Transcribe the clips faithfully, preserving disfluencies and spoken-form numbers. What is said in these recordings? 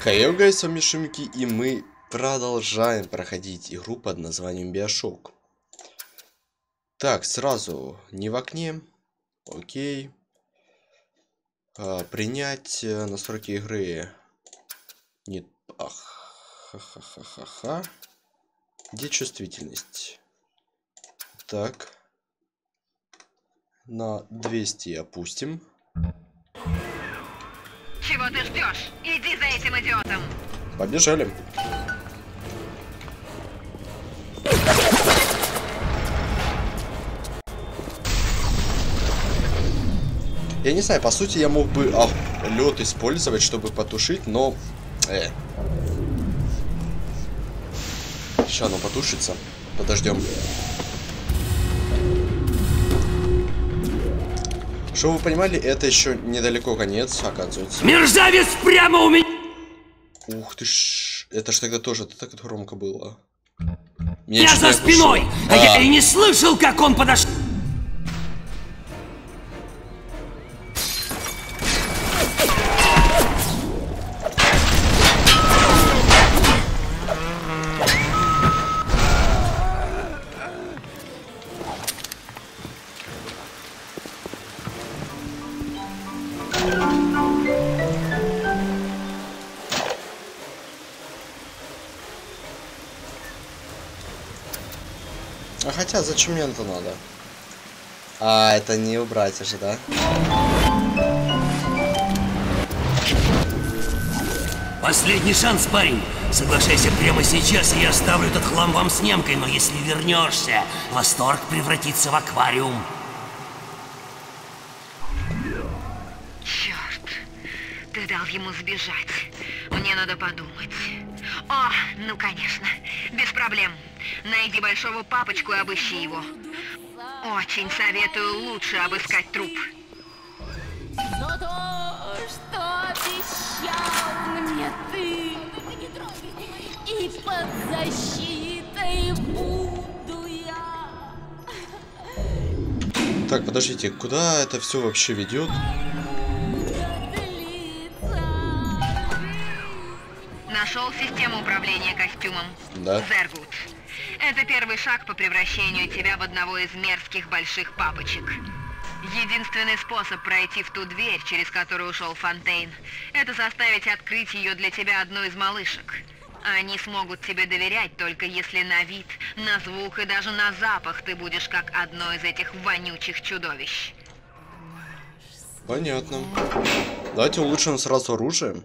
Хей, гайс, с вами Шумики, и мы продолжаем проходить игру под названием Биошок. Так, сразу не в окне. Окей. А, принять настройки игры. Нет. Ах, ха-ха-ха-ха-ха. Где чувствительность? Так. На двести опустим. Чего ты ждешь? Иди за этим идиотом. Побежали. Я не знаю, по сути я мог бы а, лед использовать, чтобы потушить, но... Э. Сейчас оно потушится. Подождем. Чтобы вы понимали, это еще недалеко конец, оказывается. Мерзавец прямо у меня! Ух ты ж... Это ж тогда тоже это так громко было. Я за спиной! А, а я и не слышал, как он подошел! А хотя, зачем мне это надо? А, это не убрать уже, да? Последний шанс, парень. Соглашайся прямо сейчас, и я оставлю этот хлам вам с немкой, но если вернешься, восторг превратится в аквариум. Черт, ты дал ему сбежать. Мне надо подумать. О, ну конечно, без проблем. Найди большого папочку и обыщи его. Очень советую лучше обыскать труп. Но то, что обещал мне ты, и под защитой буду я. Так, подождите, куда это все вообще ведет? Нашел систему управления костюмом? Да. Зергут. Это первый шаг по превращению тебя в одного из мерзких больших папочек. Единственный способ пройти в ту дверь, через которую ушел Фонтейн, это заставить открыть ее для тебя одну из малышек. Они смогут тебе доверять только если на вид, на звук и даже на запах ты будешь как одно из этих вонючих чудовищ. Понятно. Давайте улучшим сразу оружие.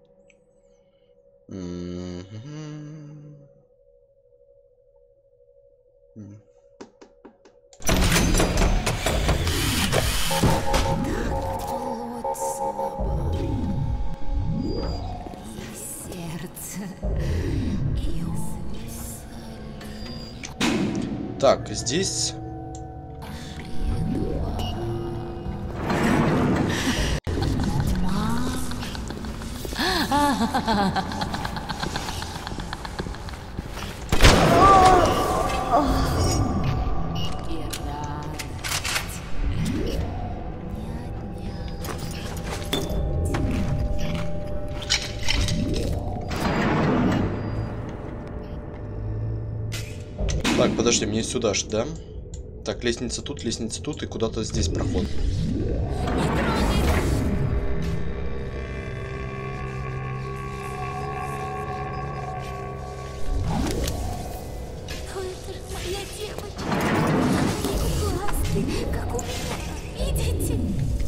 Так, здесь... Так, подожди, мне сюда ж, да? Так, лестница тут, лестница тут, и куда-то здесь проход. Моя девочка, классный, как у меня, видите?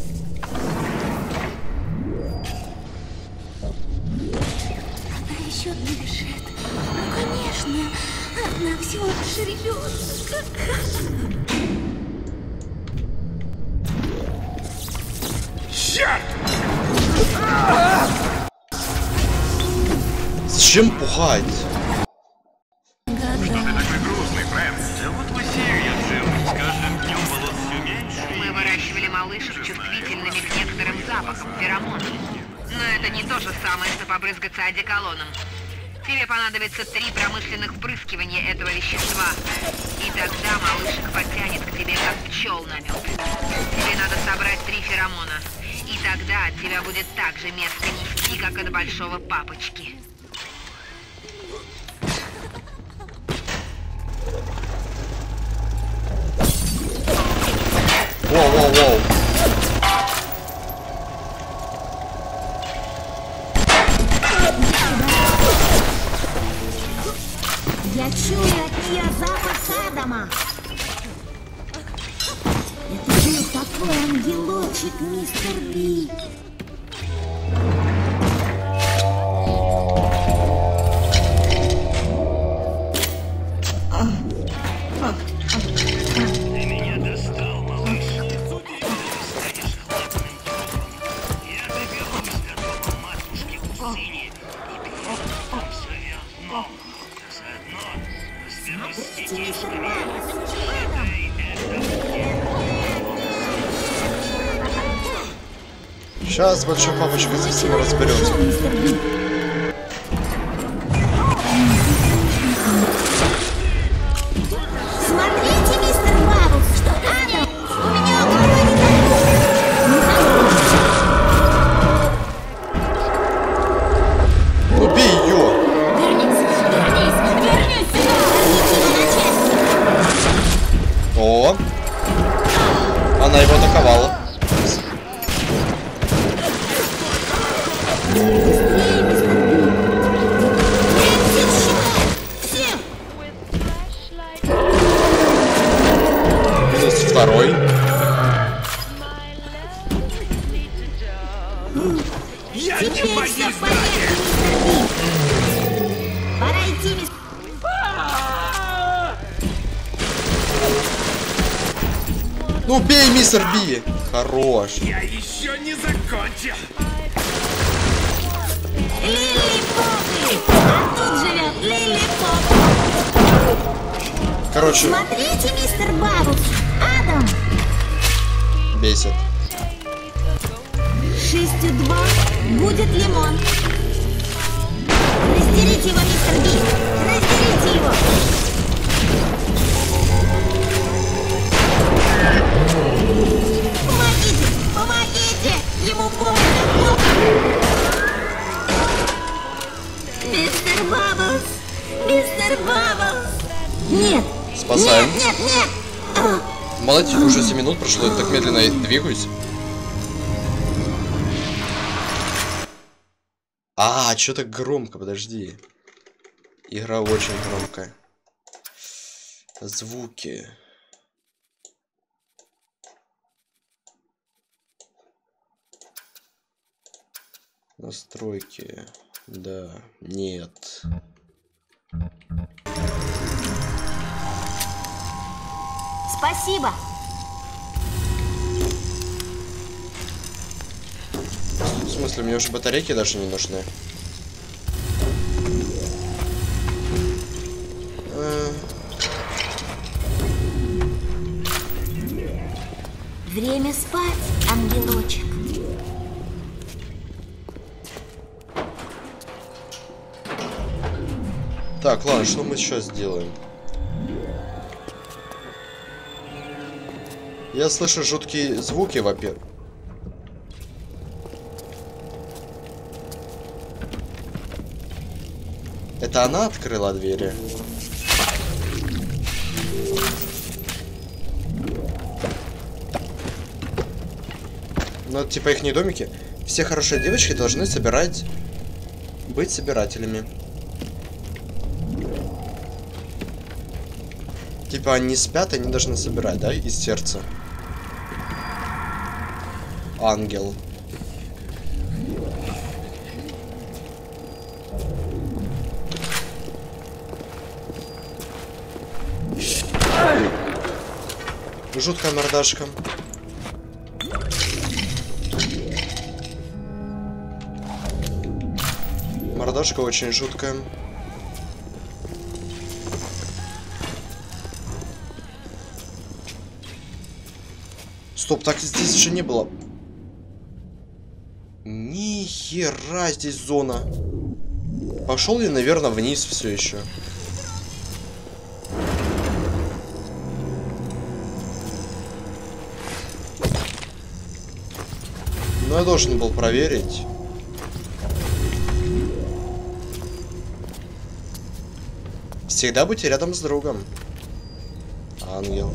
Она еще дышит. Ну, конечно. Она всего лишь ребенок. Черт! Зачем пугать? Что ты такой грустный, Фрэнк? Да вот лысею я целый. С каждым днем волос все меньше. Мы выращивали малышек чувствительными к некоторым запахам, феромонам. Но это не то же самое, что побрызгаться одеколоном. Тебе понадобится три промышленных впрыскивания этого вещества. И тогда малышек подтянет к тебе, как пчел на мед. Тебе надо собрать три феромона. И тогда от тебя будет так же мерзко нести, как от большого папочки. Воу-воу-воу. Я чую от нее запах Адама. Это был такой ангелочек, мистер Би. Ты меня достал, малыш. Станешь хладным трупом. Я доберусь до дома матушки пустыни и перейду там совет новых. Заодно разберусь с детишками. Сейчас большой папочка со всем разберется. Смотрите, мистер Баббл, что Адам, у меня вроде Ну бей ее! Вернись, вернись, вернись сюда! О! Она его атаковала. Минус второй. Теперь все в порядке, мистер Би. Пора идти, мистер... Ну бей, мистер Би! Хорош. Я еще не закончил. Лили-попы! А тут живет Лили-поп! Короче, Смотрите, мистер Баббл, Адам! бесит. Шестью два будет лимон. Раздерите его, мистер Би! Раздерите его! Помогите! Помогите! Ему больно! Мистер Бабблс! Мистер Бабблс! Нет! Спасаем. Нет, нет, нет! А, Молодец, уже семь минут прошло, я так медленно двигаюсь. А, что так громко, подожди. Игра очень громкая. Звуки. Настройки. Да, нет. Спасибо! В смысле, мне уже батарейки даже не нужны. Э, Время спать, ангелочек. Так, ладно, что мы сейчас сделаем? Я слышу жуткие звуки, во-первых. Это она открыла двери? Ну, это типа их не домики. Все хорошие девочки должны собирать... быть собирателями. Типа они спят, они должны собирать, да, из сердца. Ангел. Жуткая мордашка. Мордашка очень жуткая. Стоп, так здесь еще не было. Ни хера здесь зона. Пошел я, наверное, вниз все еще. Ну Но я должен был проверить. Всегда будьте рядом с другом. Ангел.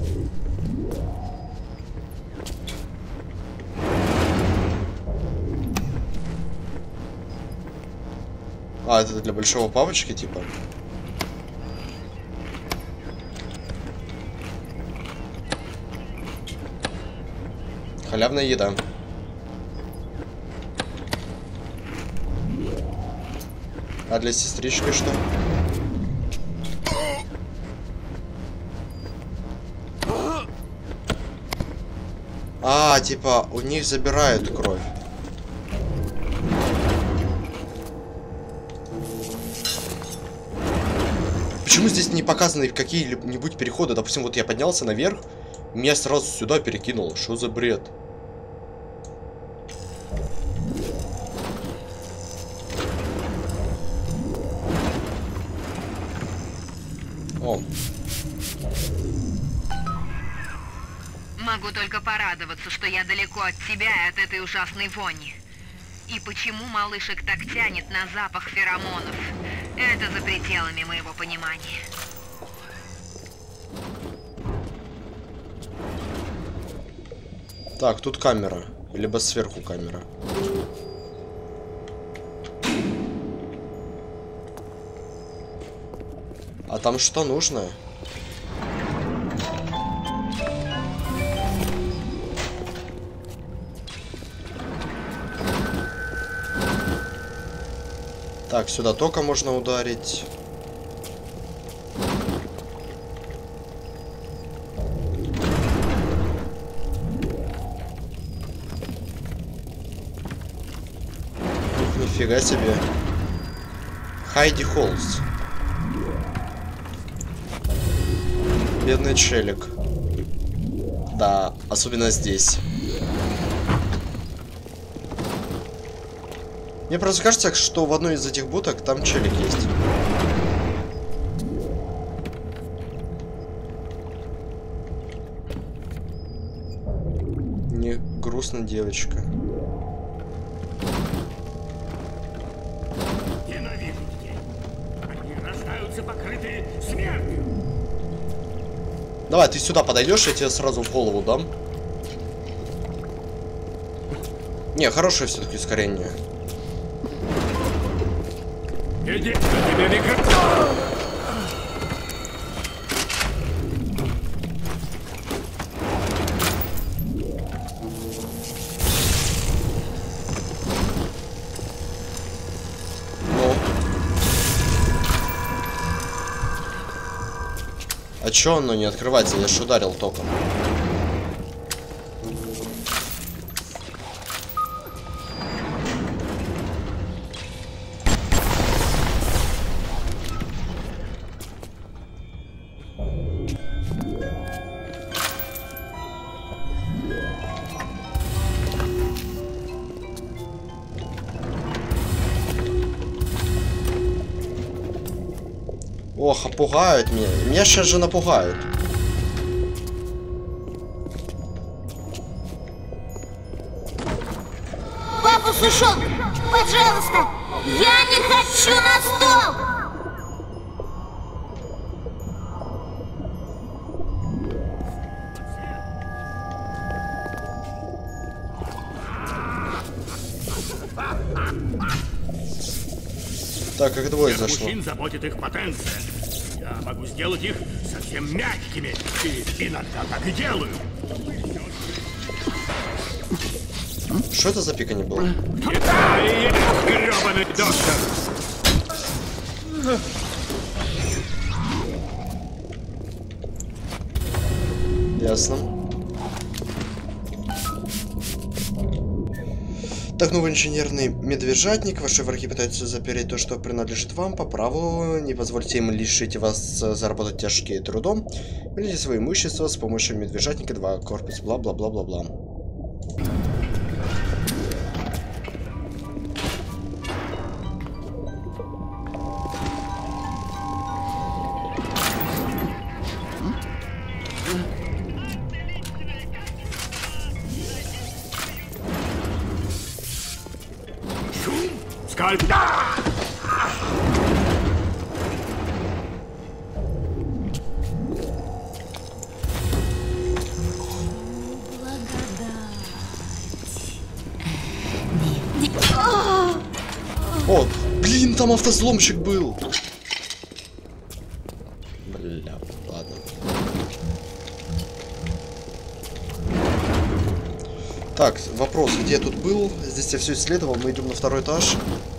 А, это для большого папочки, типа? Халявная еда. А для сестрички что? А, типа, у них забирают кровь. Почему здесь не показаны какие-нибудь переходы? Допустим, вот я поднялся наверх, меня сразу сюда перекинуло. Что за бред? О. Могу только порадоваться, что я далеко от тебя и от этой ужасной вони. И почему малышек так тянет на запах феромонов? Это за пределами моего понимания. Так, тут камера. Либо сверху камера. А там что нужно? Так, сюда тока можно ударить. Ух, нифига себе. Хайди Холлс. Бедный челик. Да, особенно здесь. Мне просто кажется, что в одной из этих будок там челик есть. Не грустно, девочка. Ненавижу детей. Они рождаются покрытые смертью. Давай, ты сюда подойдешь, я тебе сразу в голову дам. Не, хорошее все-таки ускорение. Иди, я тебе не готов. Ну. А чё оно не открывается? Я ж ударил током. Ох, опугают меня. Меня сейчас же напугают. Папус ушел! Пожалуйста! Я не хочу на стол! Так, как двое зашло. Мужчин заботит их потенция. Я могу сделать их совсем мягкими. И иногда так и делаю. Что это за пикание было? Это и есть грёбаный доктор. Ясно. Так, новый инженерный медвежатник. Ваши враги пытаются запереть то, что принадлежит вам по праву. Не позвольте им лишить вас заработать тяжким трудом. Вылейте свое имущество с помощью медвежатника два. Корпус, бла-бла-бла-бла-бла. Когда? О, блин, там автосломщик был. Бля, ладно. Так, вопрос, где я тут был? Здесь я все исследовал, мы идем на второй этаж.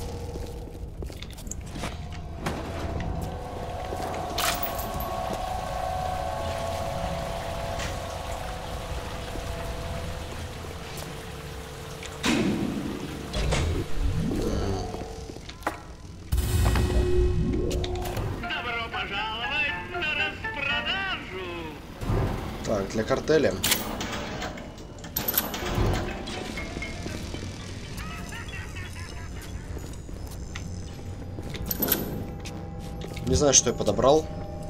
Добро пожаловать на распродажу! Так, для картеля. Не знаю, что я подобрал.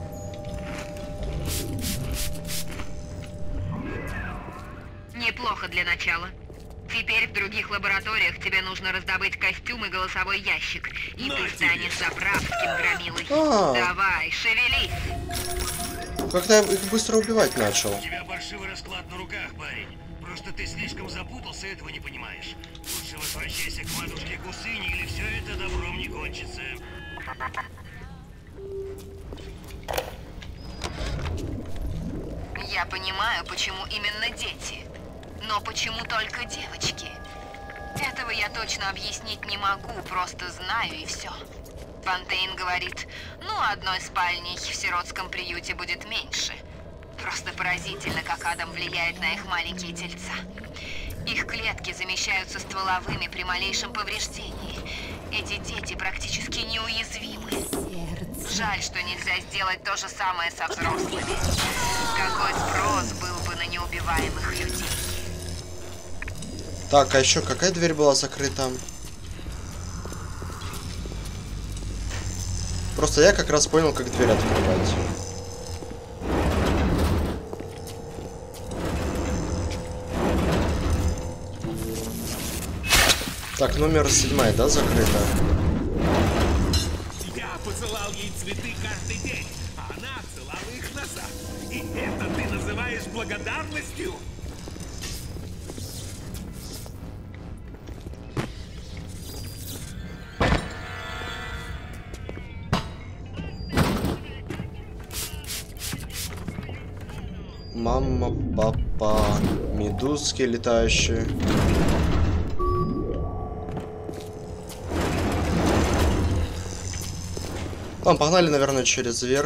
Неплохо для начала. Теперь в других лабораториях тебе нужно раздобыть костюм и голосовой ящик. И ты станешь заправским громилой. А. Давай, шевелись. Как-то я их быстро убивать начал. У тебя паршивый расклад на руках, парень. Просто ты слишком запутался, этого не понимаешь. Лучше возвращайся к матушке Гусыне, или все это добром не кончится. Я понимаю, почему именно дети. Но почему только девочки? Этого я точно объяснить не могу, просто знаю и все. Фонтейн говорит, ну, одной спальни в сиротском приюте будет меньше. Просто поразительно, как Адам влияет на их маленькие тельца. Их клетки замещаются стволовыми при малейшем повреждении. Эти дети практически неуязвимы. Жаль, что нельзя сделать то же самое со взрослыми. Какой спрос был бы на неубиваемых людей? Так, а еще какая дверь была закрыта? Просто я как раз понял, как дверь открывать. Так, номер седьмой, да, закрыто? Я посылал ей цветы каждый день, а она отсылала их назад. И это ты называешь благодарностью? Мама, папа, медузки летающие. Ладно, погнали, наверное, через верх.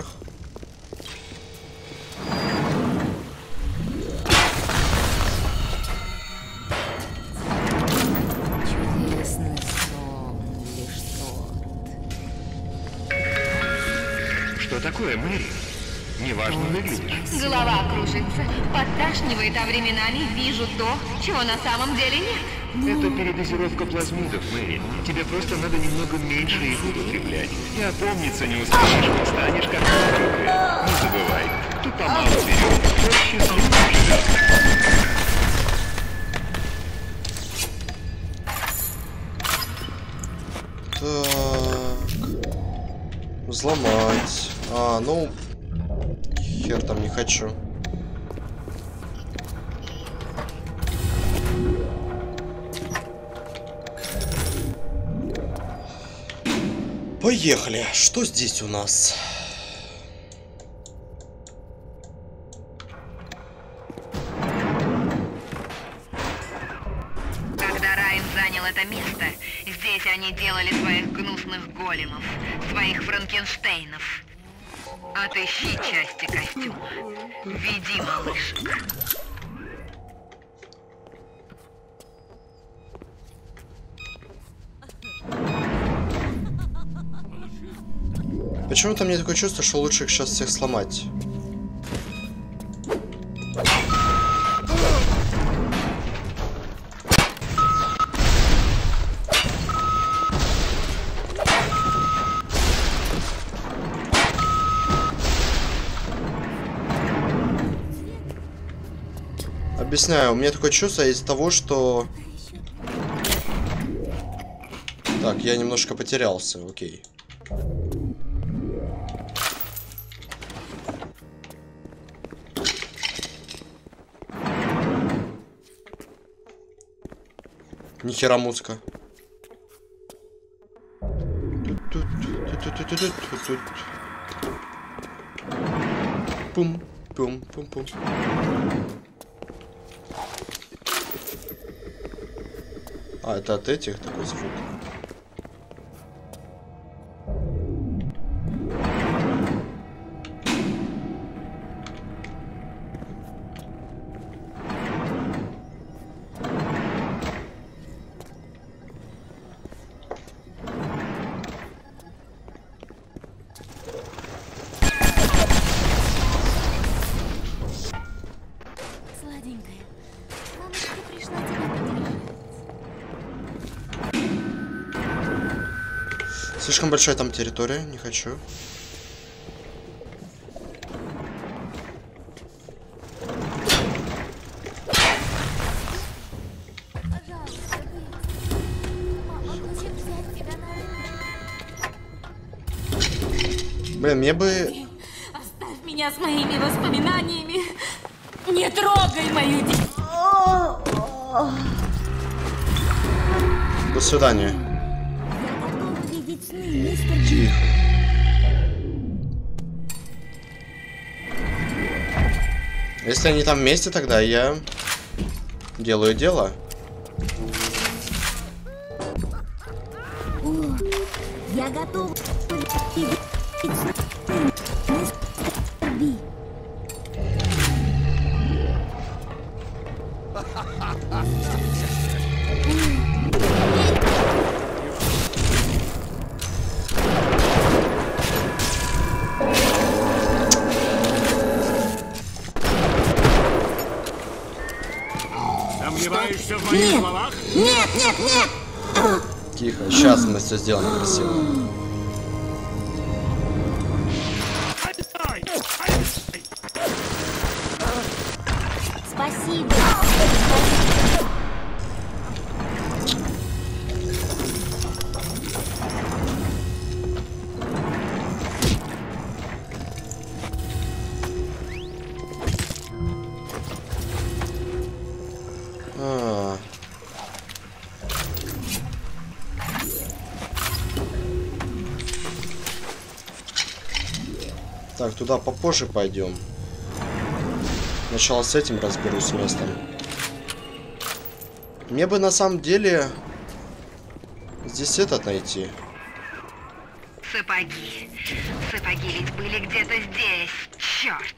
Чудесный сон, лишь торт. Что такое, Мэри? Неважно выглядишь. Голова кружится, подташнивает, а временами вижу то, чего на самом деле нет. Это передозировка плазмидов, Мэри. Тебе просто надо немного меньше их употреблять. И опомниться не успеешь, станешь как старая. Не забывай, кто помалу берет, тот счастливый живет. Так. Взломать. А, ну... Хер там, не хочу. Поехали. Что здесь у нас? Когда Райан занял это место, здесь они делали своих гнусных големов, своих франкенштейнов. Отыщи части костюма. Веди малышек. Почему-то мне такое чувство, что лучше их сейчас всех сломать. Объясняю, у меня такое чувство из-за того, что... Так, я немножко потерялся, окей. Нихера музыка. Пум, пум, пум, пум. А, это от этих такой звук. Сладенькая, мамочка пришла тебя поддержать. Слишком большая там территория, не хочу. Пожалуйста, выйди. Мама хочет взять тебя на руки. Блин, мне бы... Оставь меня с моими воспоминаниями. Не трогай мою ди... До свидания. Я готова видеть сны, мистер Бин. Тихо. Если они там вместе, тогда я делаю дело. О, я готова видеть сны, мистер Бин. Сомневаешься в моих Нет, словах? нет, нет, нет! Тихо. Сейчас мы все сделаем красиво. Спасибо. А. Так, туда попозже пойдем. Сначала с этим разберусь местом. Мне бы на самом деле здесь этот найти. Сапоги. Сапоги ведь были где-то здесь. Черт.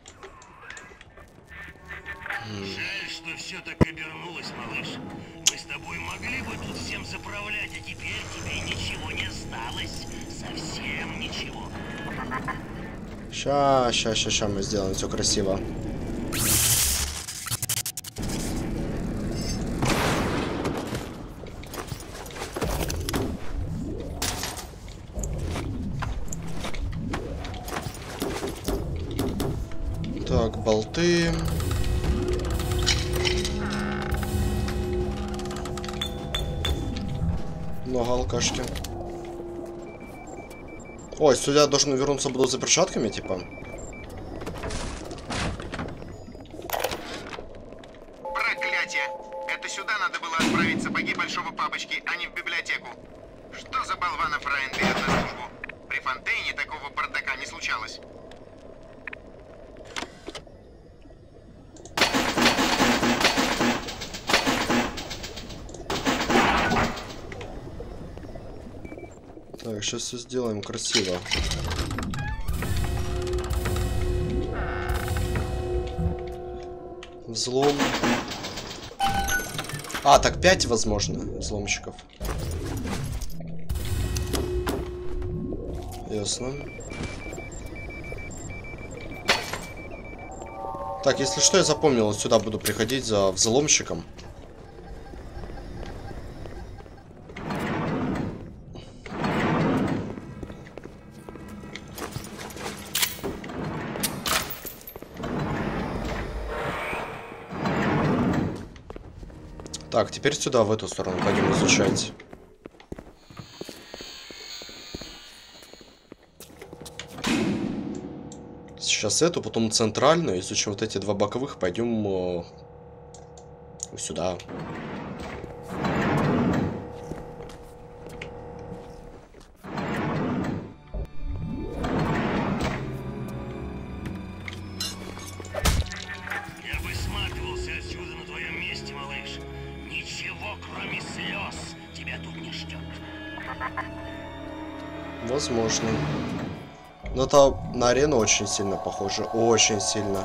Жаль, что все так обернулось, малыш. Мы с тобой могли бы тут всем заправлять, а теперь тебе ничего не осталось. Совсем ничего. Ща, ща, ща, ща мы сделаем все красиво. Так, болты. Много алкашки. Ой, сюда должен вернуться, буду за перчатками, типа. Проклятие! Это сюда надо было отправить сапоги большого папочки, а не в библиотеку. Что за болванов Райан берет на службу? При Фонтейне такого бардака не случалось. Так, сейчас все сделаем красиво. Взлом. А, так пять возможно взломщиков. Ясно. Так, если что, я запомнил, вот сюда буду приходить за взломщиком. Так, теперь сюда, в эту сторону пойдем изучать. Сейчас эту, потом центральную, изучим вот эти два боковых, пойдем э, сюда. Я высматривался отсюда на твоем месте, малыш. Ничего, кроме слез, тебя тут не ждет. Возможно. Но это на арену очень сильно похоже. Очень сильно.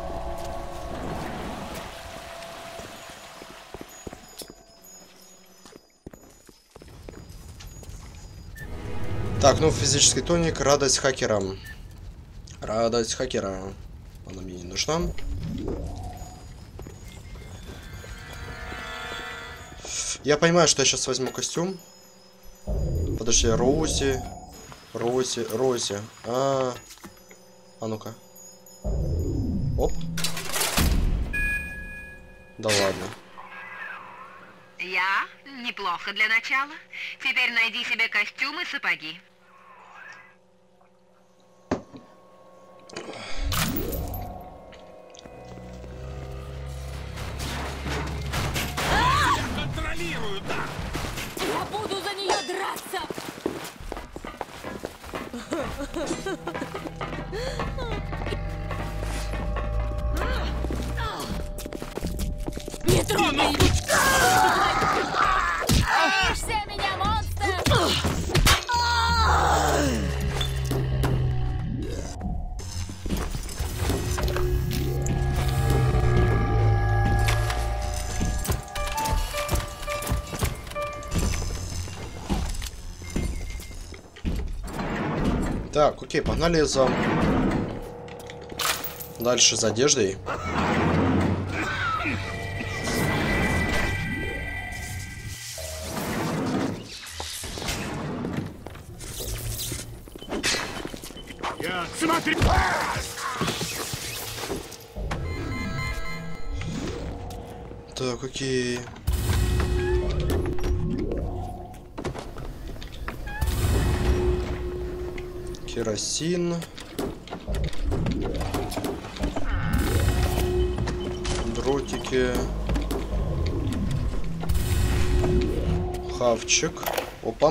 Так, ну физический тоник, радость хакера. Радость хакера. Она мне не нужна. Я понимаю, что я сейчас возьму костюм. Подожди, Роузи. Рози, Рози. А, а ну-ка. Оп. Да ладно. Я? Неплохо для начала. Теперь найди себе костюм и сапоги. Контролирую, да! Я буду за нее драться! Не трогай! Боишься меня, монстр? Так, окей, погнали за... Дальше за одеждой. Я смотри! Так, окей. Керосин. Дротики. Хавчик. Опа.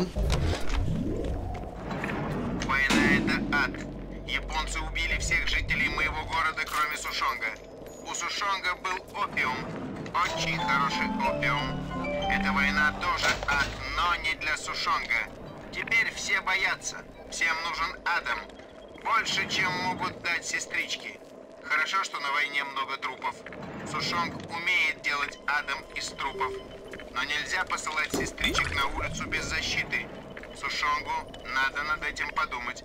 Война — это ад. Японцы убили всех жителей моего города, кроме Сушонга. У Сушонга был опиум. Очень хороший опиум. Эта война тоже ад, но не для Сушонга. Теперь все боятся. Всем нужен Адам. Больше, чем могут дать сестрички. Хорошо, что на войне много трупов. Сушонг умеет делать Адам из трупов. Но нельзя посылать сестричек на улицу без защиты. Сушонгу надо над этим подумать.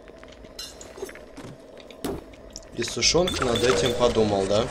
И Сушонг над этим подумал, да?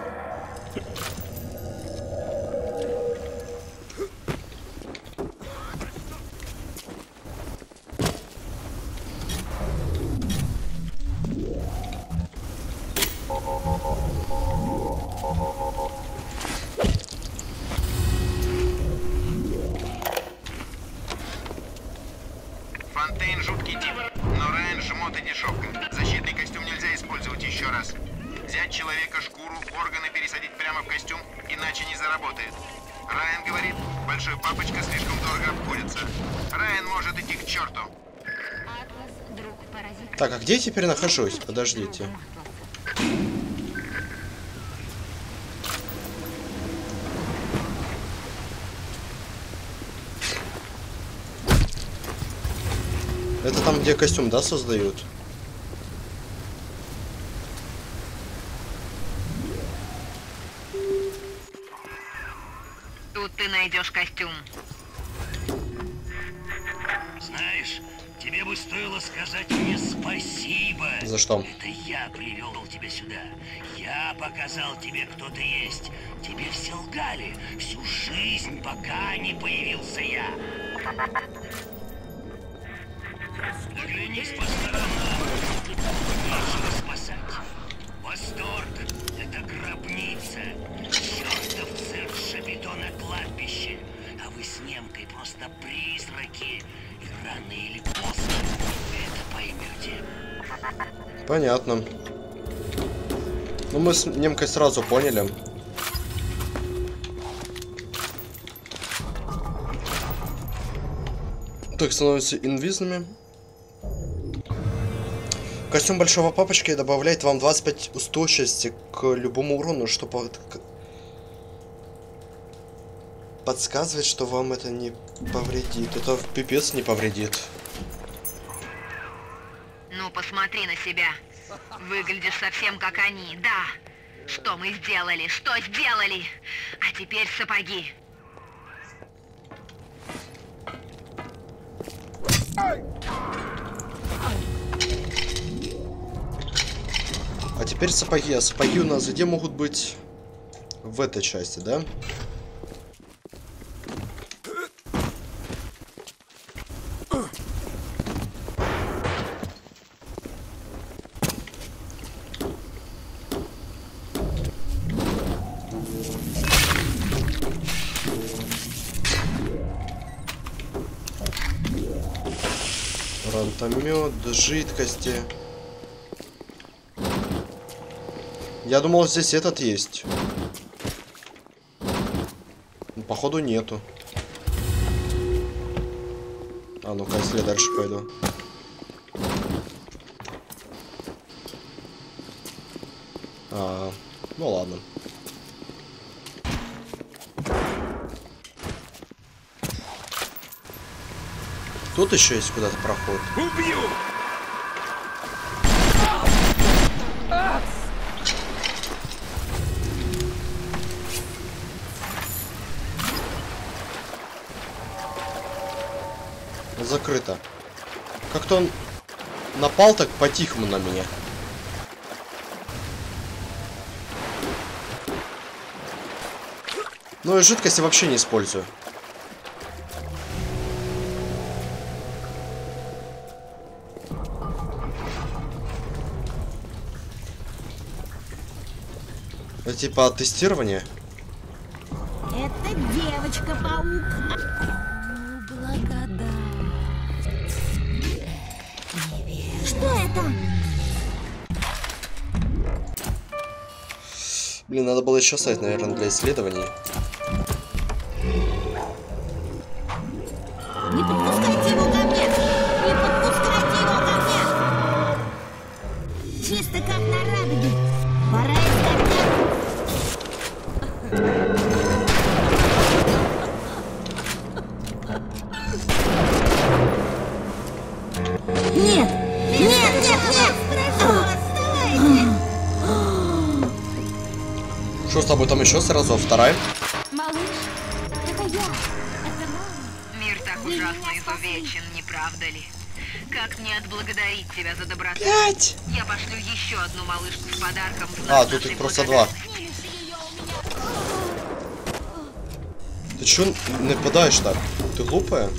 Фонтейн жуткий тип, но Райан жмот и дешевка. Защитный костюм нельзя использовать еще раз. Взять человека шкуру, органы пересадить прямо в костюм, иначе не заработает. Райан говорит, большой папочка слишком дорого обходится. Райан может идти к черту. Так, а где я теперь нахожусь? Подождите. Это там, где костюм, да, создают? Тут ты найдешь костюм. Знаешь, тебе бы стоило сказать мне спасибо. За что? Это я привел тебя сюда. Я показал тебе, кто ты есть. Тебе все лгали всю жизнь, пока не появился я. Оглянись по сторонам. Нечего спасать. Восторг — это гробница. Чертов цирк Шапито на кладбище. А вы с немкой просто призраки. И рано или поздно вы это поймете. Понятно. Ну, мы с немкой сразу поняли. Так, становятся инвизными. Костюм большого папочки добавляет вам двадцать пять устойчивости к любому урону, что под... подсказывает, что вам это не повредит. Это пипец не повредит. Ну, посмотри на себя. Выглядишь совсем как они, да. Что мы сделали? Что сделали? А теперь сапоги. А теперь сапоги. А сапоги у нас где могут быть? В этой части, да? Гранатомет, жидкости. Я думал, здесь этот есть. Но, походу, нету. А ну-ка, если я дальше пойду. А, ну ладно. Тут еще есть куда-то проход. Убью! Закрыто. Как-то он напал так по-тихому на меня. Ну и жидкости вообще не использую. Это типа тестирование? Это девочка-паук. Благодарна. Что это? Блин, надо было еще сайт, наверное, для исследований. Не подпускайте его ко мне! Не подпускайте его ко мне! Чисто как на радуге. Пора искать. Нет! Нет, нет, нет! Что с тобой там еще сразу? Вторая? Малыш, это я. Это мама. Мир так ужасно изувечен, не правда ли? Как мне отблагодарить тебя за доброту? Пять! Я пошлю еще одну малышку с подарком. в А, знак тут нашей их просто два. благодарности. Ты чё нападаешь так? Ты глупая?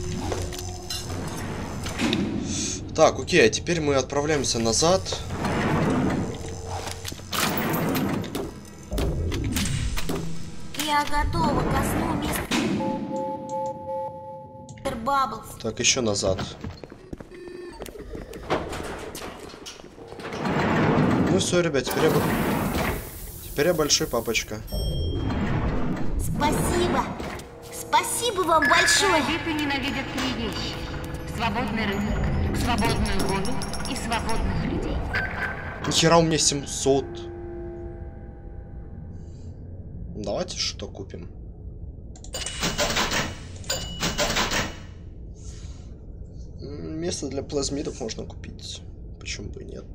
Так, окей, а теперь мы отправляемся назад. Я готова ко сну, мистер Бабблс. Так, еще назад. Ну все, ребят, теперь я, теперь я большой папочка. Спасибо. Спасибо вам большое. Паразиты ненавидят три вещи. Свободный рынок, свободную воду и свободных людей. Нихера у меня семьсот. Давайте что купим. Место для плазмидов можно купить. Почему бы и нет?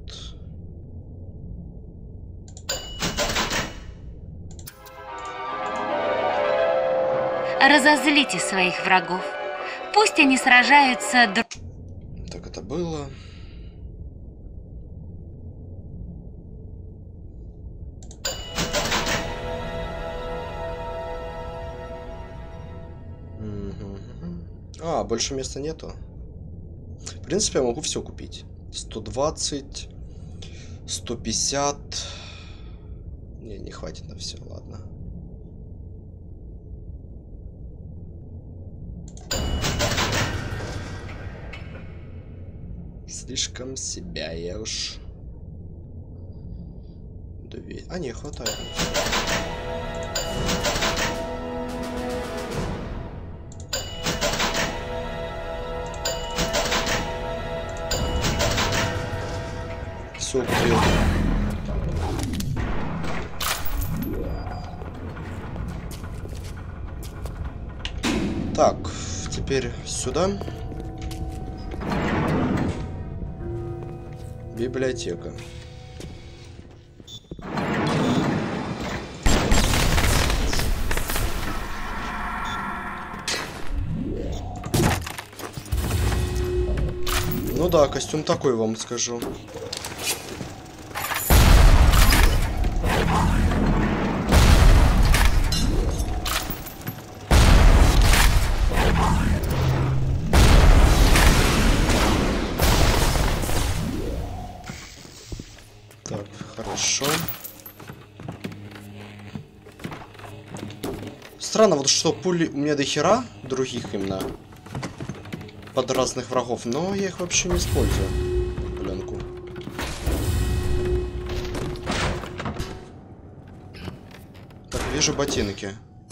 Разозлите своих врагов. Пусть они сражаются друг... Так это было. А, больше места нету. В принципе, я могу все купить. сто двадцать, сто пятьдесят. Не, не хватит на все, ладно. Слишком себя я уж. Дверь. А, не, хватает. Все, купил. Так, теперь сюда. Библиотека. Ну да, костюм такой, вам скажу. Так, хорошо. Странно, вот что пули у меня до хера других именно под разных врагов, но я их вообще не использую. Пленку. Так, вижу ботинки.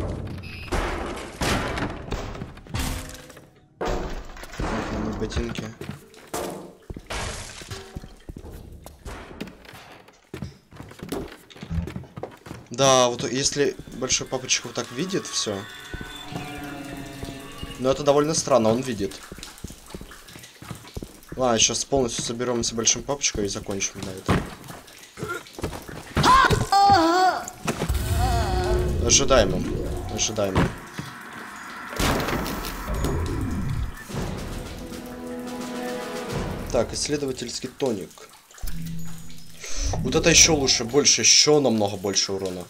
Ага, ботинки. Да, вот если большой папочка вот так видит все. Но это довольно странно, он видит. Ладно, сейчас полностью соберемся большим папочкой и закончим на этом. Ожидаемо. Ожидаемо. Так, исследовательский тоник. Вот это еще лучше, больше, еще намного больше урона.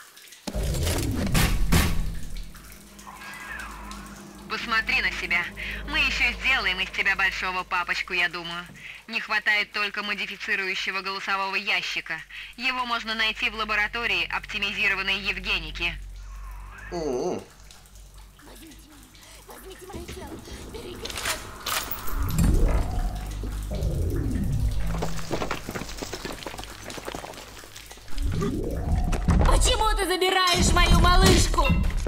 Посмотри на себя. Мы еще сделаем из тебя большого папочку, я думаю. Не хватает только модифицирующего голосового ящика. Его можно найти в лаборатории оптимизированной Евгеники. У-у-у. Почему ты забираешь мою малышку?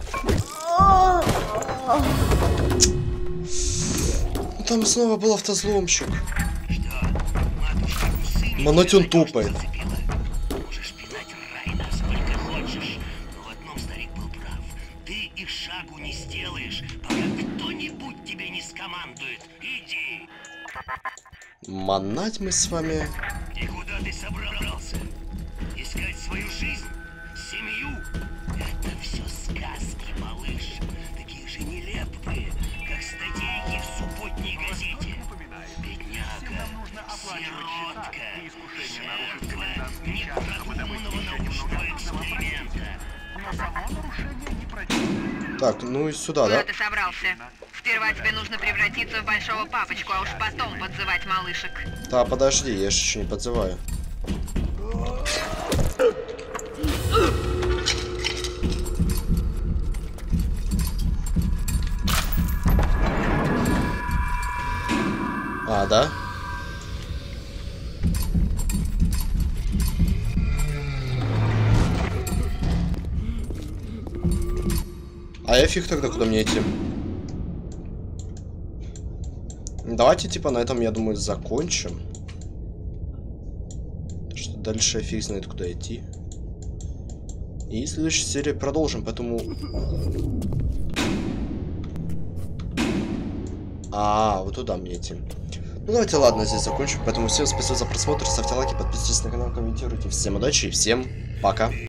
Там снова был автозломщик. Монотюн тупает. Можешь пинать Райна сколько хочешь, но в одном старик был прав. Ты и шагу не сделаешь, пока кто-нибудь тебе не скомандует. Иди. Манать мы с вами. И куда ты собрался? Искать свою жизнь? Семью? Это все сказки, малыш. Такие же нелепые, как статейки в субботней газете. Бедняга, сиротка, жертва непродуманного научного эксперимента. Так, ну и сюда, Куда да? ты собрался? Сперва тебе нужно превратиться в большого папочку, а уж потом подзывать малышек. Да, подожди, я же еще не подзываю. А, да? А я фиг тогда, куда мне идти? Давайте, типа, на этом, я думаю, закончим. Потому что дальше я фиг знает, куда идти. И в следующей серии продолжим, поэтому... А, вот туда мне идти. Ну давайте, ладно, здесь закончим. Поэтому всем спасибо за просмотр, ставьте лайки, подписывайтесь на канал, комментируйте. Всем удачи и всем пока.